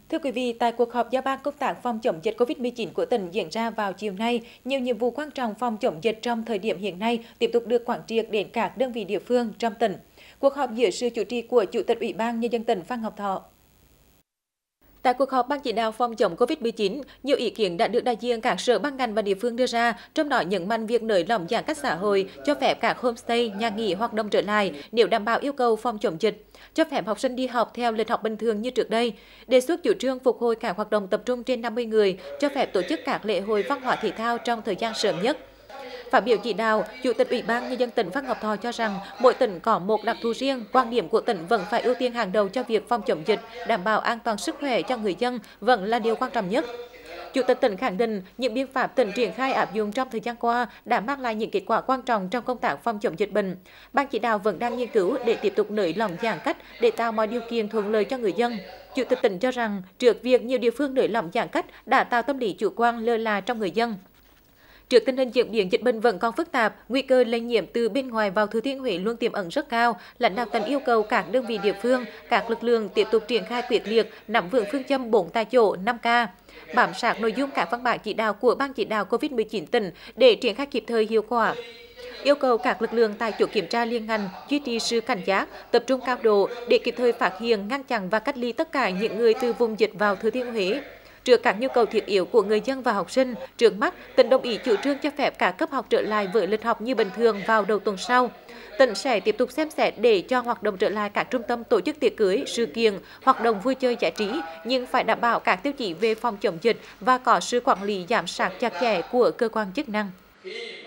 Thưa quý vị, tại cuộc họp giao ban công tác phòng chống dịch COVID-19 của tỉnh diễn ra vào chiều nay, nhiều nhiệm vụ quan trọng phòng chống dịch trong thời điểm hiện nay tiếp tục được quán triệt đến các đơn vị địa phương trong tỉnh. Cuộc họp dưới sự chủ trì của Chủ tịch Ủy ban Nhân dân tỉnh Phan Ngọc Thọ. Tại cuộc họp ban chỉ đạo phòng chống COVID-19, nhiều ý kiến đã được đại diện các sở ban ngành và địa phương đưa ra, trong đó nhấn mạnh việc nới lỏng giãn cách xã hội, cho phép các homestay, nhà nghỉ hoạt động trở lại nếu đảm bảo yêu cầu phòng chống dịch, cho phép học sinh đi học theo lịch học bình thường như trước đây, đề xuất chủ trương phục hồi các hoạt động tập trung trên 50 người, cho phép tổ chức các lễ hội văn hóa thể thao trong thời gian sớm nhất. Phát biểu chỉ đạo, Chủ tịch Ủy ban Nhân dân tỉnh Phan Ngọc Thọ cho rằng mỗi tỉnh có một đặc thù riêng, quan điểm của tỉnh vẫn phải ưu tiên hàng đầu cho việc phòng chống dịch, đảm bảo an toàn sức khỏe cho người dân vẫn là điều quan trọng nhất. Chủ tịch tỉnh khẳng định những biện pháp tỉnh triển khai áp dụng trong thời gian qua đã mang lại những kết quả quan trọng trong công tác phòng chống dịch bệnh. Ban chỉ đạo vẫn đang nghiên cứu để tiếp tục nới lỏng giãn cách để tạo mọi điều kiện thuận lợi cho người dân. Chủ tịch tỉnh cho rằng trước việc nhiều địa phương nới lỏng giãn cách đã tạo tâm lý chủ quan lơ là trong người dân. Trước tình hình diễn biến dịch bệnh vẫn còn phức tạp, nguy cơ lây nhiễm từ bên ngoài vào Thừa Thiên Huế luôn tiềm ẩn rất cao, lãnh đạo tỉnh yêu cầu các đơn vị địa phương, các lực lượng tiếp tục triển khai quyết liệt, nắm vững phương châm 4 tại chỗ, 5K, bám sát nội dung các văn bản chỉ đạo của Ban chỉ đạo COVID-19 tỉnh để triển khai kịp thời hiệu quả. Yêu cầu các lực lượng tại chỗ kiểm tra liên ngành duy trì sự cảnh giác, tập trung cao độ để kịp thời phát hiện, ngăn chặn và cách ly tất cả những người từ vùng dịch vào Thừa Thiên Huế. Trước các nhu cầu thiết yếu của người dân và học sinh, trước mắt, tỉnh đồng ý chủ trương cho phép cả cấp học trở lại với lịch học như bình thường vào đầu tuần sau. Tỉnh sẽ tiếp tục xem xét để cho hoạt động trở lại các trung tâm tổ chức tiệc cưới, sự kiện, hoạt động vui chơi giải trí, nhưng phải đảm bảo các tiêu chí về phòng chống dịch và có sự quản lý giám sát chặt chẽ của cơ quan chức năng.